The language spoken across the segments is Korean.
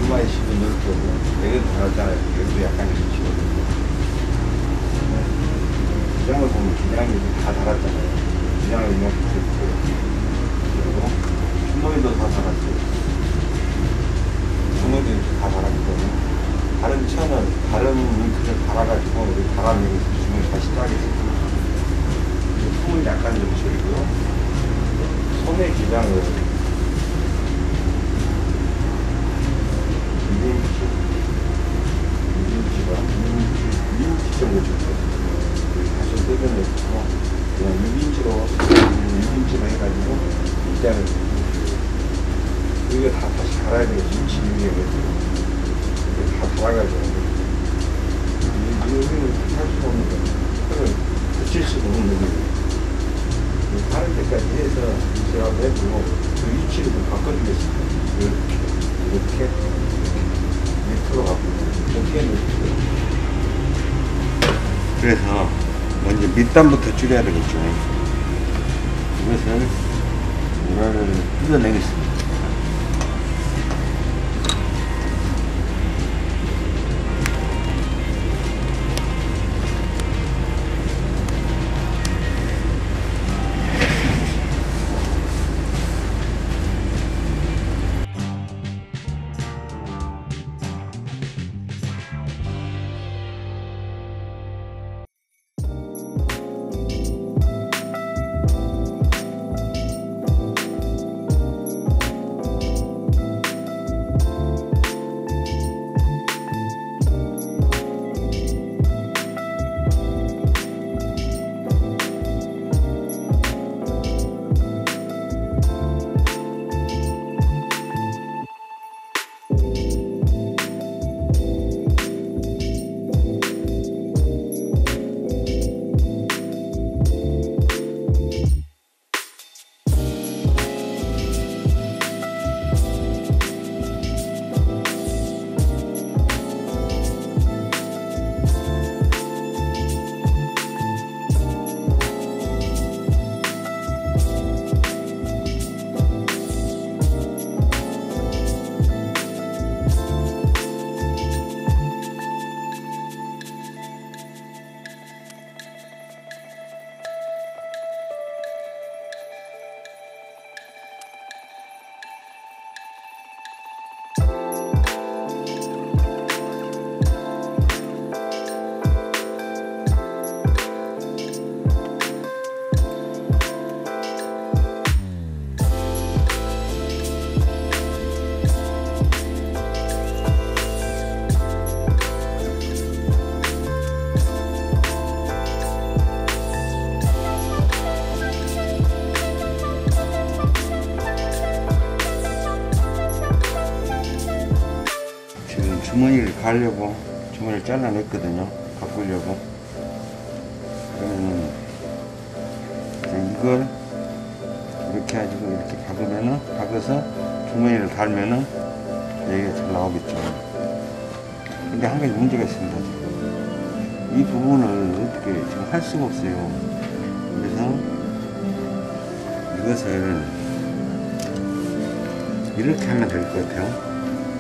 두마리 씹은 이렇게 오고, 여기도 달았잖아요. 여기도 약간 이렇게 씹어주고. 기장을 보면 기장이 다 달았잖아요. 기장을 이만큼 줬고요. 그리고 주머니도 다 달았어요. 주머니도 이렇게 다 달았기 때문에 다른 천은 다른 링크를 달아가지고 우리 달아내면서 주머니 다시 짜게 됐고, 품은 약간 좀 줄이고요. 소매 기장을 2인치 정도 줬어요. 다시 뜯어내고 그냥 6인치로 해가지고 입장을 이거 다 다시 갈아야 되겠죠. 2인치 6인치로 다 갈아가지고 여기는 할 수가 없는 거예요. 그걸 붙일 수가 없는 거예요. 가는 데까지 해서 제가 해주고 그 위치를 좀 바꿔주겠습니다. 이렇게 밑으로 가고 이렇게 밑으로. 그래서 먼저 밑단부터 줄여야 되겠죠. 이것을 우라를 뜯어내겠습니다. 주머니를 가려고 주머니를 잘라냈거든요. 바꾸려고. 그러면은 이걸 이렇게 해가지고 이렇게 박아서 주머니를 갈면은 여기가 잘 나오겠죠. 근데 한 가지 문제가 있습니다. 지금 이 부분을 어떻게 지금 할 수가 없어요. 그래서 이것을 이렇게 하면 될 것 같아요.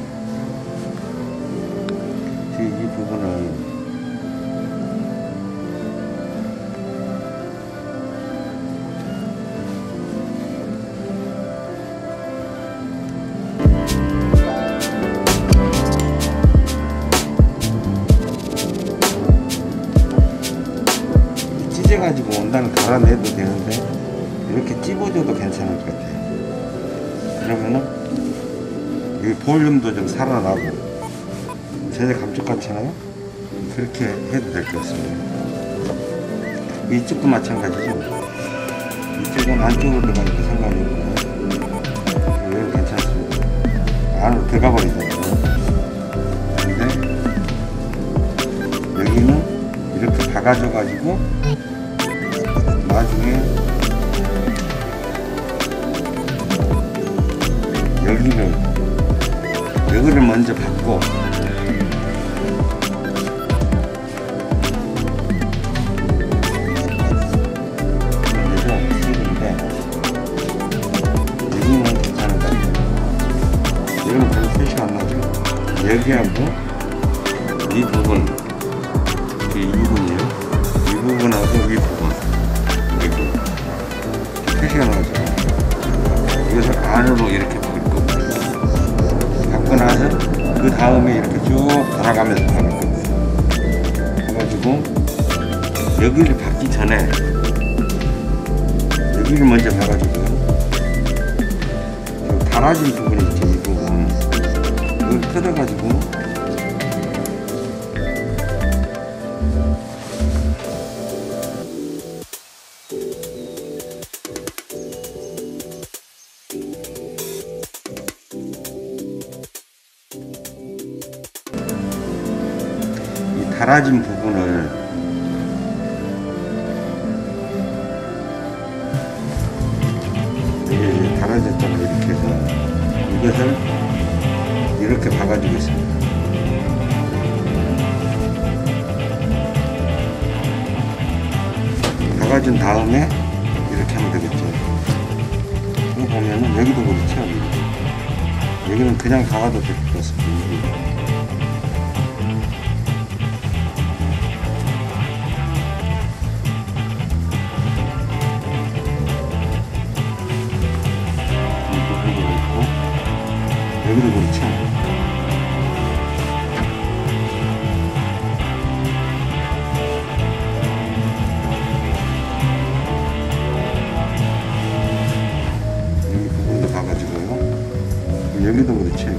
이 부분을 찢어가지고 원단을 갈아내도 되는데 이렇게 찝어줘도 괜찮을 것 같아요. 그러면은 이 볼륨도 좀 살아나고 제대 감쪽같잖아요. 그렇게 해도 될 것 같습니다. 이쪽도 마찬가지죠. 이쪽은 안쪽으로 들어가니까 상관이 없고요. 여기 괜찮습니다. 안으로 들어가 버리잖아요. 근데 여기는 이렇게 박아줘 가지고 나중에 여기를 먼저 받고 여기는 괜찮은 것 같아요. 여기는 별로 표시가 안 나죠. 여기하고 이 부분, 이 부분이요. 이 부분하고 이 부분 이렇게 표시가 나오죠. 이것을 안으로 이렇게 바꿀 거고요. 바꾸고 나서 그 다음에 이렇게 쭉 돌아가면서 바꿀 거고요. 해가지고 여기를 박기 전에 여기를 먼저 봐가지고요. 달아진 부분이 있죠. 이 부분 이걸 뜯어가지고 이 달아진 부분을 달아졌다고 이렇게 해서 이것을 이렇게 박아주겠습니다. 박아준 다음에 이렇게 하면 되겠죠. 이거 보면은 여기도 그렇죠. 여기는 그냥 박아도 될 것 같습니다. 여기도 그렇죠. 여기 부분도 봐가지고요. 여기도 그렇죠.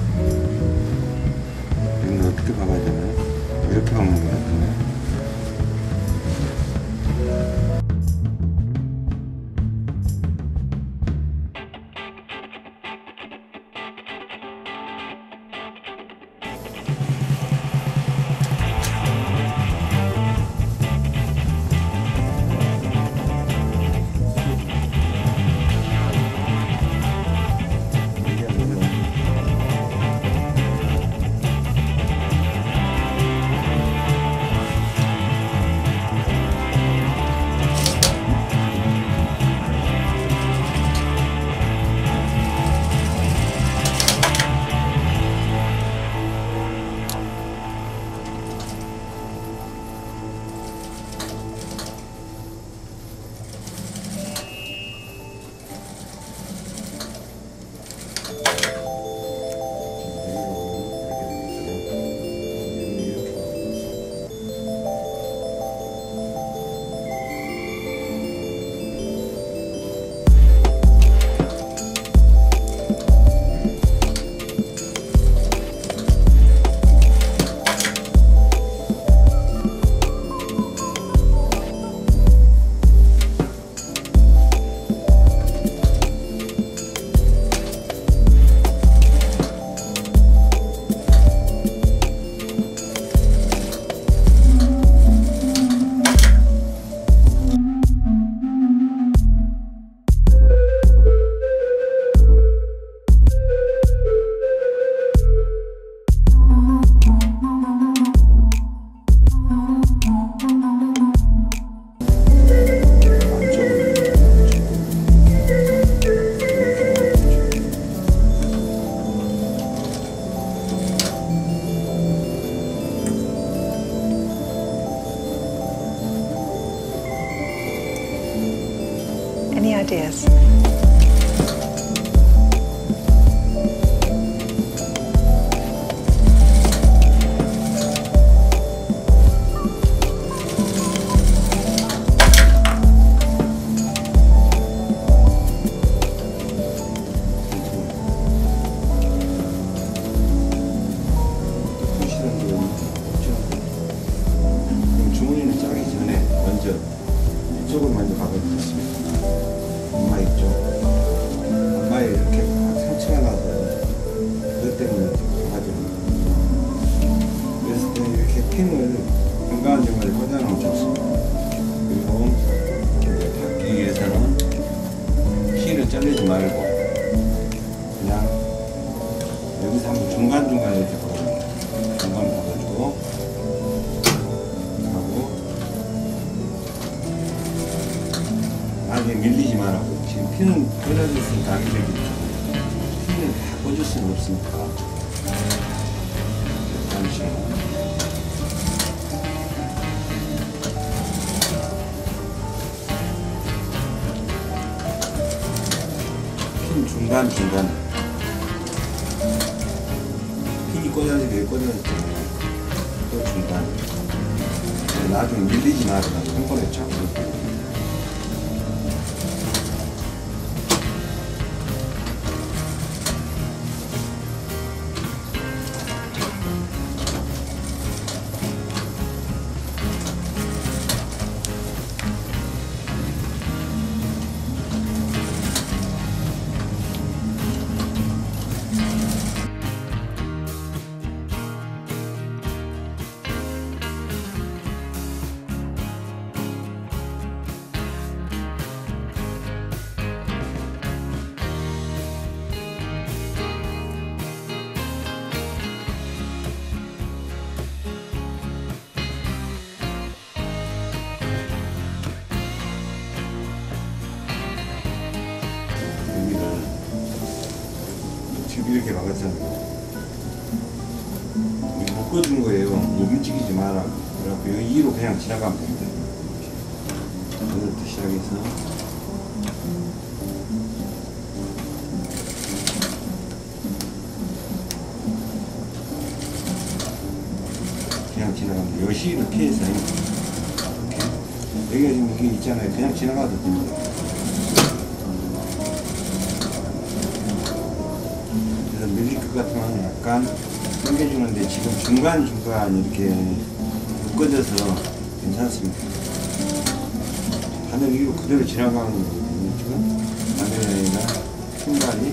여기는 어떻게 박아야 되나요? 이렇게 박는 것 같은데. Any ideas? 주머니는 짜기 전에 먼저 이쪽을 먼저 박아주겠습니다. 엄마 있죠? 엄마에 이렇게 상처가 나서 그것 때문에 박아줍니다. 그래서 이렇게 핀을 중간중간에 꽂아놓으면 좋습니다. 그리고 이제 박기 위해서는 키를 자르지 말고 그냥 여기서 한번 중간중간에 이렇게 박아줍니다. 중간 박아주고 나중에 밀리지 말라고. 지금 피는 끊어졌으니까 안 밀리기 때문에 피는 다 꽂을 수는 없으니까 보시면. 핀 중간 핀이 꽂아지게 꽂아졌잖아요. 또 중간. 나중에 밀리지 말아서 한 번에 잡고. 이렇게 막았잖아요. 묶어준 거예요. 움직이지 마라. 그래갖고 여기 2로 그냥 지나가면 됩니다. 여기부터 시작해서 그냥 지나가면 돼요. 여기 이렇게 해서 여기가 지금 이게 있잖아요. 그냥 지나가도 됩니다. 밀릴 것 같으면 약간 당겨주는데 지금 중간 이렇게 묶어져서 괜찮습니다. 바늘 위로 그대로 지나가는 거거든요. 지금 바늘이나 신발이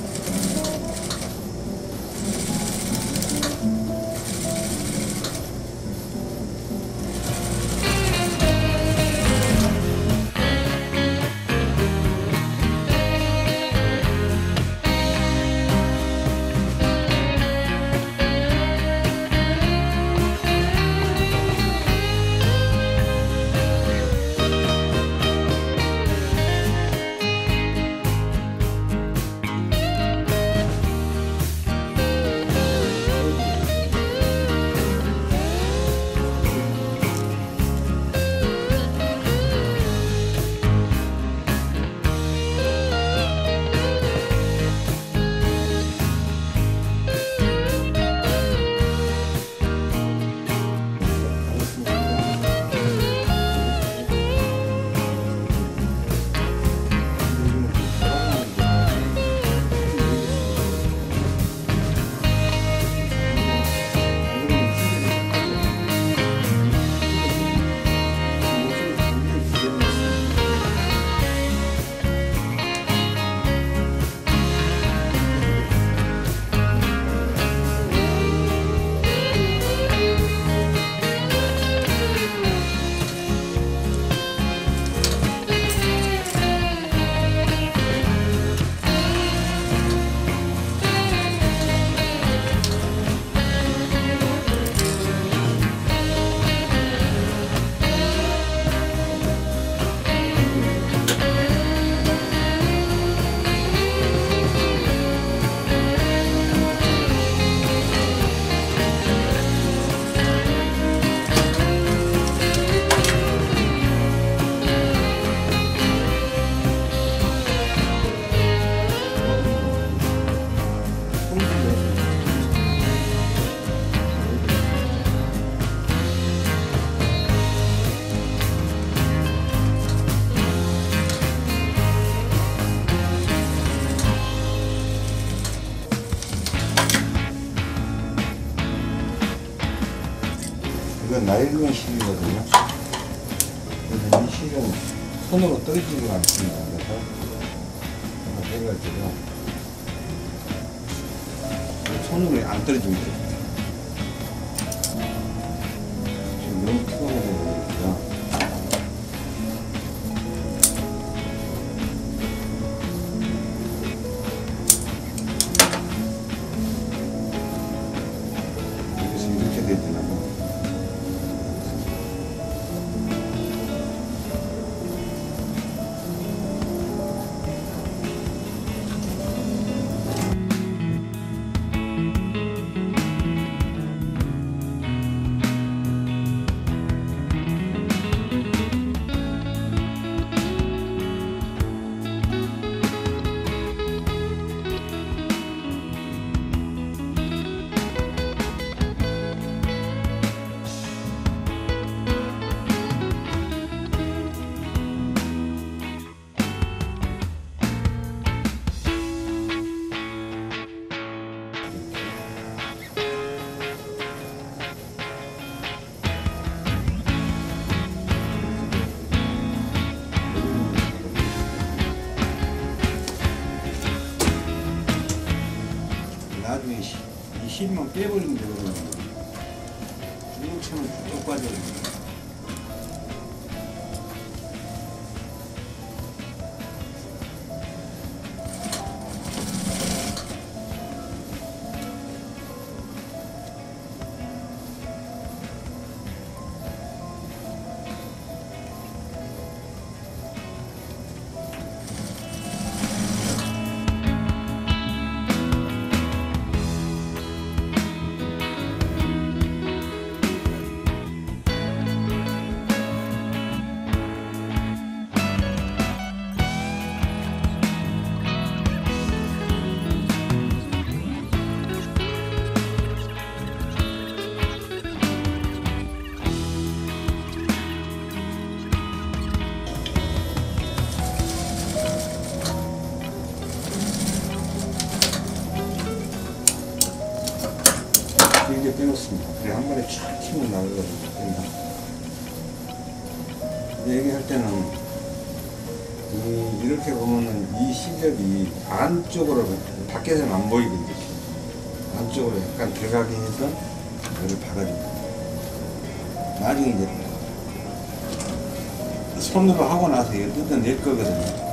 이건 나일론 실이거든요. 그래서 이 실은 손으로 떨어지지가 않습니다. 그래서 해가지고 손으로 안 떨어집니다. 지금 너무 뜨거워서 그러니까 여기서 이렇게 되더라고요. 나중에 이 실만 빼버리면 되거든요. 이렇게는 쭉 빠져요. 이렇게 빼놓습니다. 그래 한 번에 쫙 치면 나오거든요. 얘기할 때는 이렇게 보면은 이 실력이 안쪽으로 밖에서는 안 보이거든요. 안쪽으로 약간 들어가게 해서 이걸 박아줍니다. 나중에 이제 손으로 하고 나서 이거 뜯어낼 거거든요.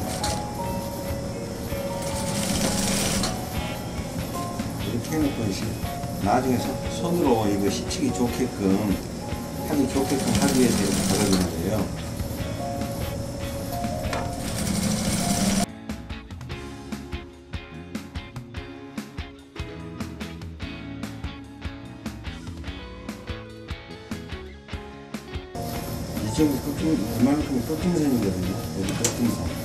이렇게 해놓고 나중에 손으로 이거 씻히기 좋게끔 하기 위해서 이렇게 박아주는 거예요. 이 정도 이만큼이 끝등선이거든요. 여기 끝등선.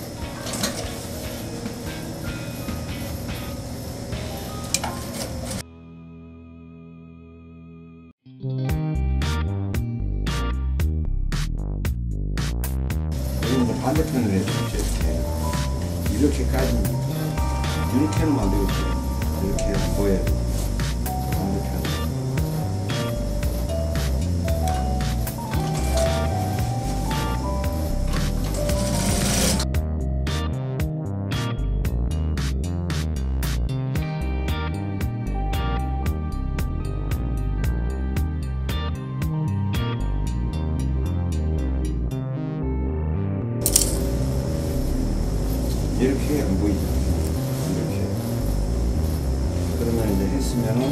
반대편으로 해주십시오. 이렇게까지 이렇게는 안 되겠죠. 이렇게 보여야 돼요. 반대편. 이렇게 안 보이죠. 이렇게. 그러면 이제 했으면은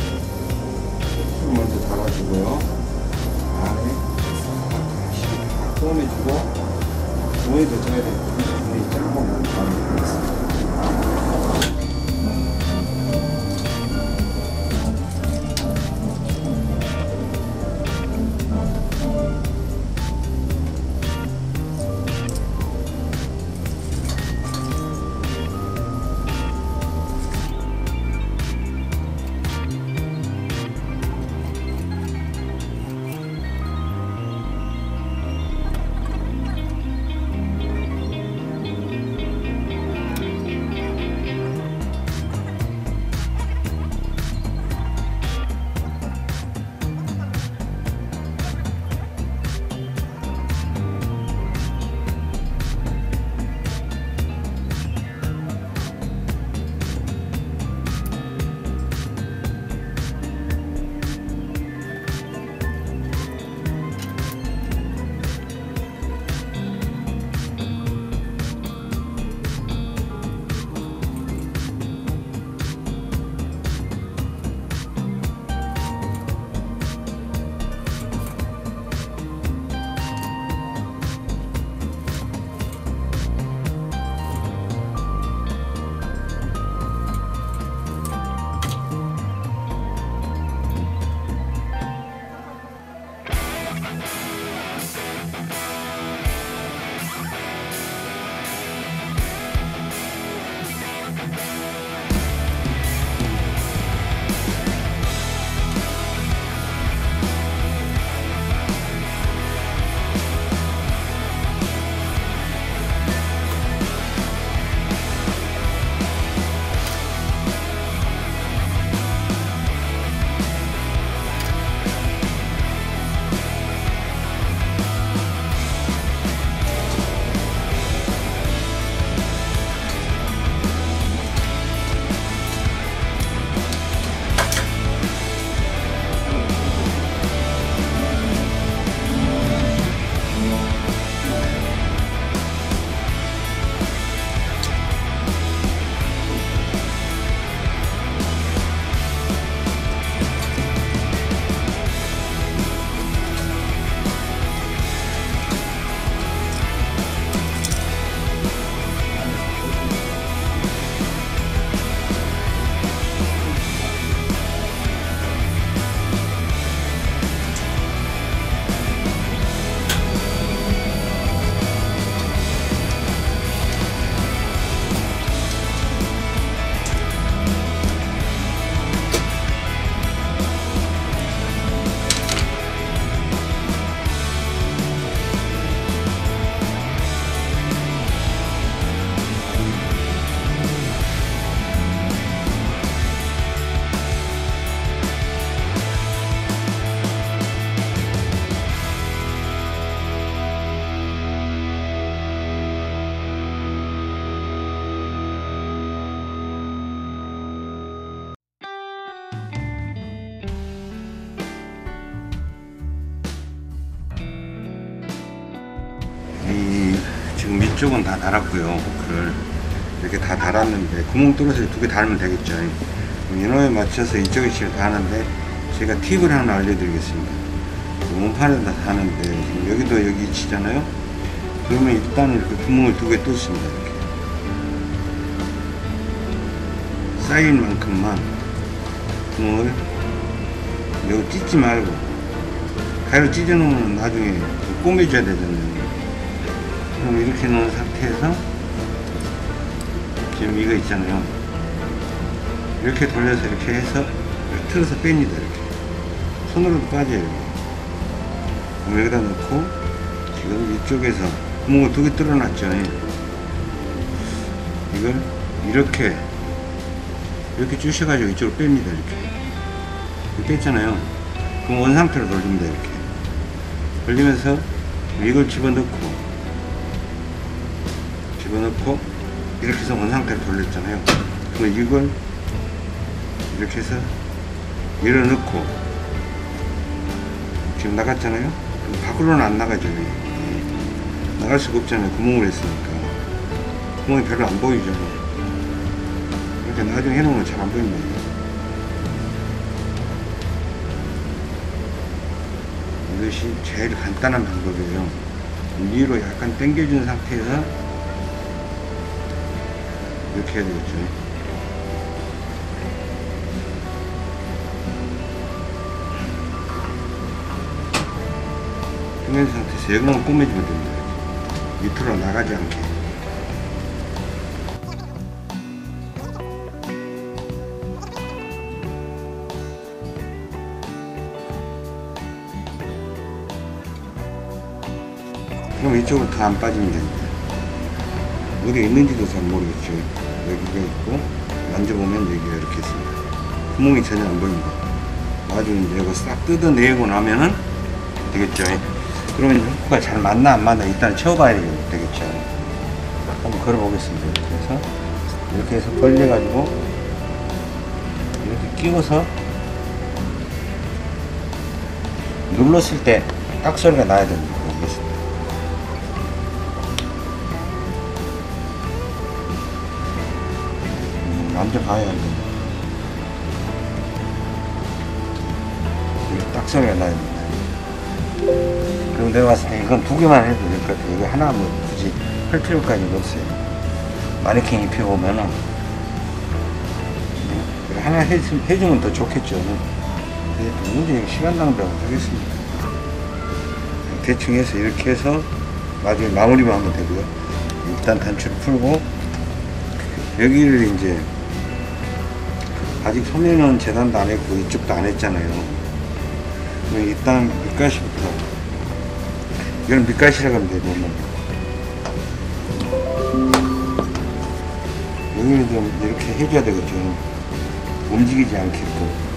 풀 먼저 달아주고요. 안에 싹 꺼내주고 조에도 쪄야 되거든요. 조에 짜고 난 다음에 되겠습니다. 이쪽은 다 달았고요. 호크를 이렇게 다 달았는데 구멍 뚫어서 2개 달면 되겠죠. 인호에 맞춰서 이쪽에 실을 다 하는데 제가 팁을 하나 알려드리겠습니다. 원판에다 하는데 지금 여기도 여기 위치잖아요. 그러면 일단은 이렇게 구멍을 2개 뚫습니다. 이렇게 쌓인 만큼만 구멍을 여기 찢지 말고, 가위로 찢어 놓으면 나중에 꼬매줘야 되잖아요. 그럼 이렇게 놓은 상태에서 지금 이거 있잖아요. 이렇게 돌려서 이렇게 해서 틀어서 뺍니다. 이렇게 손으로도 빠져요. 이렇게. 그럼 여기다 놓고 지금 이쪽에서 구멍을 2개 뚫어놨죠. 이걸 이렇게 주셔가지고 이쪽으로 뺍니다. 이렇게 뺐잖아요. 그럼 원상태로 돌립니다. 이렇게 돌리면서 이걸 집어넣고 이렇게 해서 원상태로 돌렸잖아요. 그럼 이걸 이렇게 해서 밀어넣고 지금 나갔잖아요. 그럼 밖으로는 안 나가죠. 나갈 수가 없잖아요. 구멍을 했으니까. 구멍이 별로 안 보이죠. 이렇게 나중에 해놓으면 잘 안 보입니다. 이것이 제일 간단한 방법이에요. 위로 약간 당겨준 상태에서 이렇게 해야 되겠죠. 당겨준 상태에서 여기만 꼬매주면 됩니다. 밑으로 나가지 않게. 그럼 이쪽으로 더 안 빠지면 됩니다. 어디가 있는지도 잘 모르겠죠. 여기가 있고 만져보면 여기가 이렇게 있습니다. 구멍이 전혀 안 보입니다. 나중에 이거 싹 뜯어내고 나면은 되겠죠. 그러면 후크가 잘 맞나 안 맞나 일단 채워봐야 되겠죠. 한번 걸어보겠습니다. 이렇게 해서 벌려가지고 이렇게 끼워서 눌렀을 때 딱 소리가 나야 됩니다. 만져봐야 합니다. 딱 소리가 나야 됩니다. 그럼 내가 봤을 때 이건 2개만 해도 될 것 같아요. 이거 하나 뭐 굳이 할 필요까지는 없어요. 마네킹 입혀보면은 하나 해주면 더 좋겠죠. 근데 문제 시간 낭비하고 하겠습니다. 대충 해서 이렇게 해서 나중에 마무리만 하면 되고요. 일단 단추를 풀고 여기를 이제 아직 소매는 재단도 안 했고 이쪽도 안 했잖아요. 그럼 일단 밑가시부터, 이건 밑가시라고 하면 돼요. 여기는 좀 이렇게 해줘야 되겠죠. 움직이지 않게끔.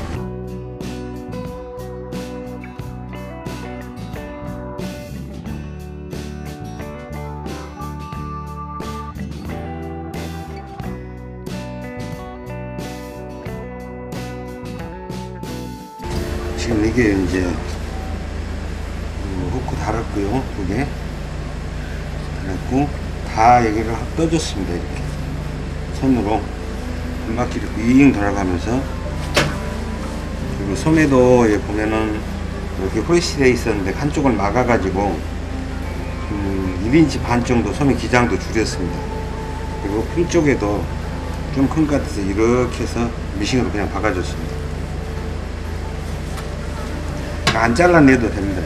지금 이게 이제 후크 달았고요. 2개 달았고 다 여기를 떠줬습니다. 이렇게 손으로 한 바퀴 윙 돌아가면서, 그리고 소매도 여기 보면은 이렇게 호이시 되어 있었는데 한쪽을 막아 가지고 1인치 반 정도 소매 기장도 줄였습니다. 그리고 풀 쪽에도 좀 큰 것 같아서 이렇게 해서 미싱으로 그냥 박아줬습니다. 안 잘라내도 됩니다.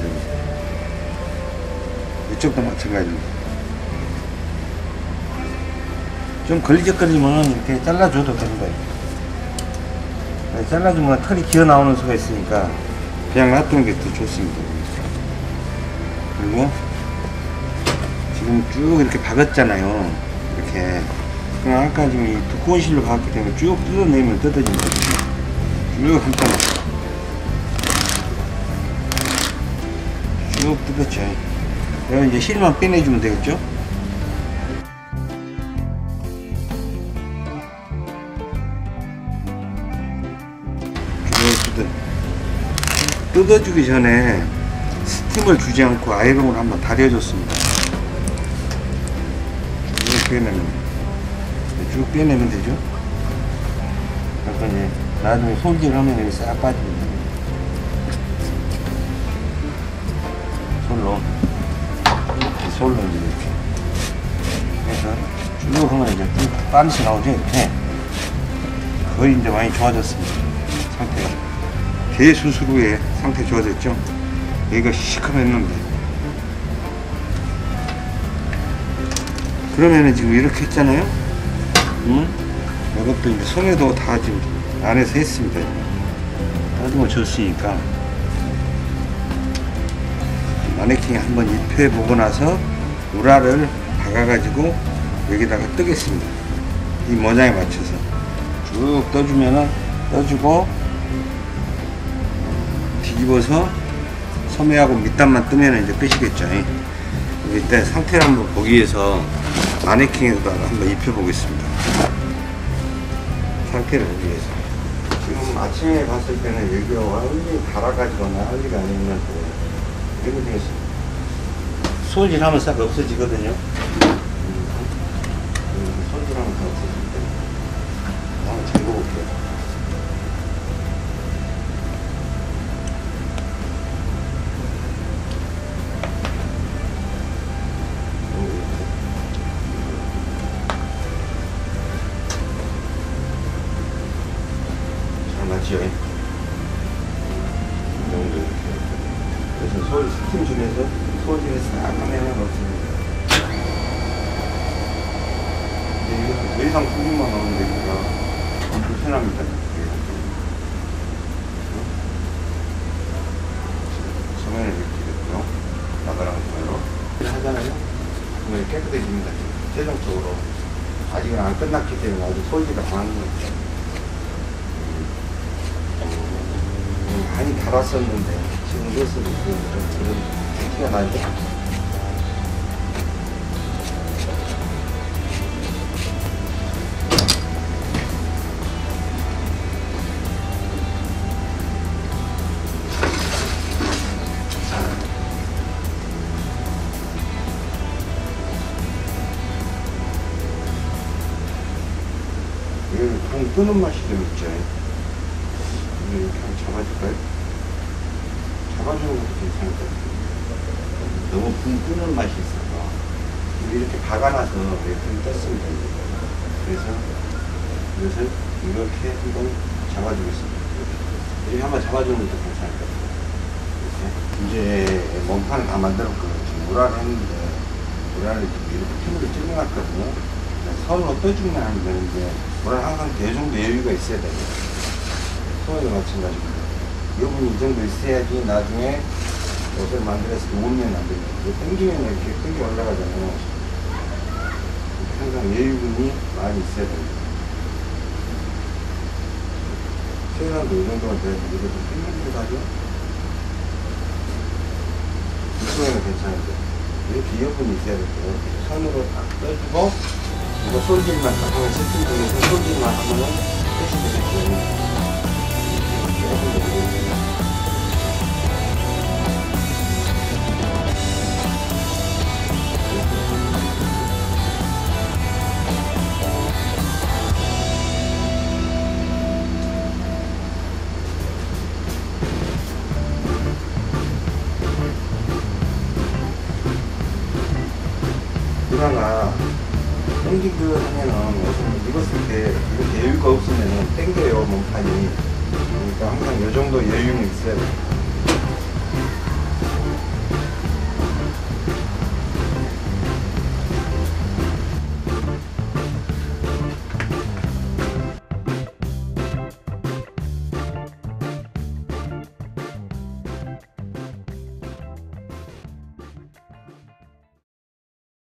이쪽도 마찬가지입니다. 좀 걸리적거리면 이렇게 잘라줘도 됩니다. 잘라주면 털이 기어 나오는 수가 있으니까 그냥 놔두는 게 더 좋습니다. 그리고 지금 쭉 이렇게 박았잖아요. 이렇게. 그럼 아까 지금 이 두꺼운 실로 박았기 때문에 쭉 뜯어내면 뜯어집니다. 쭉 한땀 쭉 뜯었죠. 그럼 이제 실만 빼내주면 되겠죠. 쭉 뜯어주기 전에 스팀을 주지 않고 아이롱을 한번 달여줬습니다. 빼내면 쭉 빼내면 되죠. 그러니까 이제 나중에 손질하면 여기 싹 빠집니다. 솔로 이제 이렇게 해서 쭉 하면 이제 쭉 빤스 나오죠. 이렇게 거의 이제 많이 좋아졌습니다. 상태가 대수술 후에 상태 좋아졌죠. 여기가 시커맸는데 그러면은 지금 이렇게 했잖아요. 이것도 이제 손에도 다 지금 안에서 했습니다. 따듬어 줬으니까 마네킹에 한번 입혀보고 나서 우라를 박아가지고 여기다가 뜨겠습니다. 이 모양에 맞춰서 쭉 떠주면은 떠주고 뒤집어서 소매하고 밑단만 뜨면 이제 빼시겠죠. 일단 상태를 한번 보기 위해서 마네킹에다가 한번 입혀보겠습니다. 상태를 보기 위해서. 지금 아침에 봤을 때는 여기가 완전히 달아가지고 난리가 아니었는데 이거 되겠습니다. 손질하면 싹 없어지거든요. 손질하면 다 없어집니다. 한번 잠궈볼게요. 잘 맞지요? 이 정도 이렇게. 그래서 스팀 중에서 소질을 싹 하면은 없습니다. 더 이상 소금만 나오는 데가 불편합니다. 소면을 이렇게 됐고요. 나가랑 소면으로 하잖아요. 그러면 깨끗해집니다. 최종적으로 아직은 안 끝났기 때문에 아직 소지가 안 하는 거죠. 많이 달았었는데 지금 이것은 좀 그런 티가 나죠. 붕 뜨는 맛이 좀 있죠. 이렇게 한번 잡아줄까요? 잡아주는 것도 괜찮을 것 같아요. 너무 붕 뜨는 맛이 있어서 이렇게 박아놔서 이렇게 떴습니다. 그래서 이것을 이렇게 한번 잡아주겠습니다. 이렇게 한번 잡아주는 것도 괜찮을 것 같아요. 이렇게 이제 몸판을 다 만들었거든요. 지금 우라를 했는데 우라를 이렇게 핀으로 찔러놨거든요. 선으로 떠주면 하면 되는데 우라는 항상 이 정도 여유가 있어야 돼요. 손에도 마찬가지입니다. 이 부분이 이 정도 있어야지 나중에 옷을 만들었을 때 옷면 안 됩니다. 당기면 이렇게 끈기 올라가잖아요. 항상 여유분이 많이 있어야 됩니다. 최소한도 이 정도만 돼야 됩니다. 이것도 끈기기도 하죠. 이쪽에는 괜찮은데 이렇게 이어분이 있어야 돼요. 손으로 딱 떠주고 이거 솔질만 딱 하면 세팅 중에서 솔질만 하면은 끝이 되겠죠. 누나가 땡기그 하면은 옷을 입었을 때 이렇게 여유가 없으면은 땡겨요 몸판이. 그러니까 항상 이 정도 여유는 있어야 돼요.